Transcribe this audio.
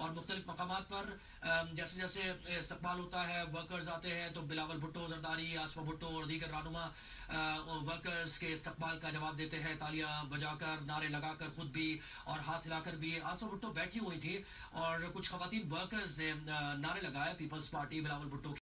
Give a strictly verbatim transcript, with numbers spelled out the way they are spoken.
और मुख्तलिफ मकामात पर जैसे जैसे इस्तकबाल होता है, वर्कर्स आते हैं तो बिलावल भुट्टो, जरदारी, आसमा भुट्टो और दीगर रहनुमा वर्कर्स के इस्तकबाल का जवाब देते हैं, तालियां बजाकर, नारे लगाकर, खुद भी और हाथ हिलाकर भी। आसमा भुट्टो बैठी हुई थी और कुछ खवातीन वर्कर्स ने नारे लगाए पीपल्स पार्टी बिलावल भुट्टो